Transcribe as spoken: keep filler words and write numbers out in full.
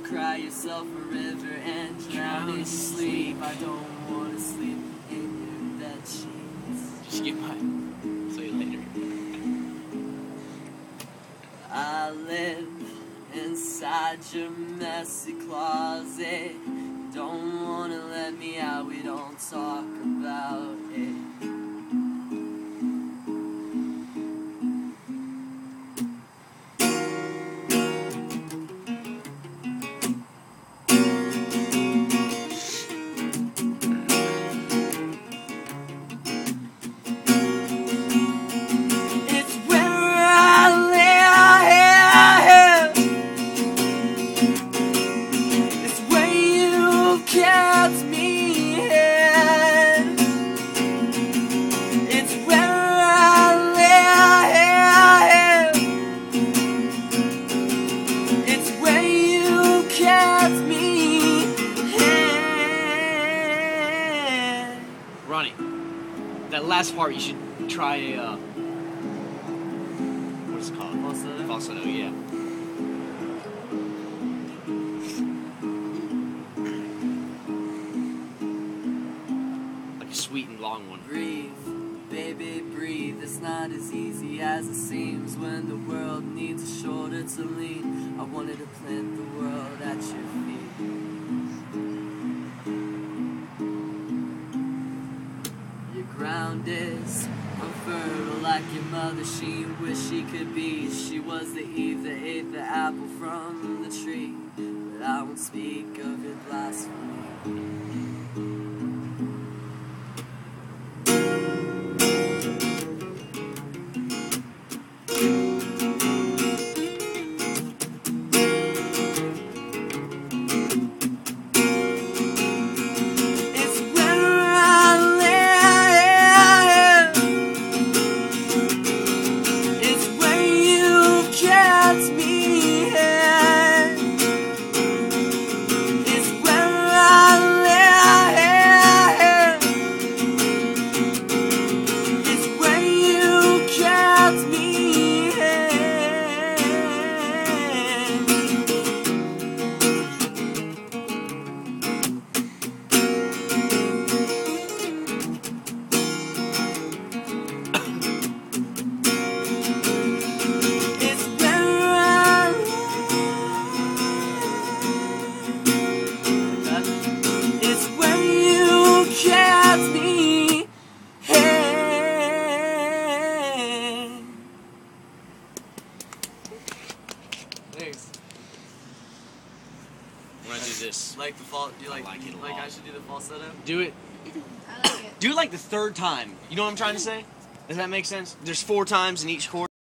cry yourself a river and drown in sleep. I don't want to sleep in your bed sheets. Just get my. See you later. I live inside your messy closet. Don't wanna let me out, we don't talk about it. Kept me here. It's where I live. It's where you kept me here. Ronnie, that last part you should try a, uh, what is it called? Falsetto? Falsetto, yeah. Sweet and long one. Breathe, baby, breathe. It's not as easy as it seems when the world needs a shoulder to lean. I wanted to plant the world at your feet. Your ground is unfertile like your mother. She wished she could be. She was the Eve that ate the apple from the tree. But I won't speak of your blasphemy. Thanks. When I do this, like the fall, do you like, I like it a like lot. I should do the falsetto? Do it. I like it. Do it like the third time. You know what I'm trying to say? Does that make sense? There's four times in each chord.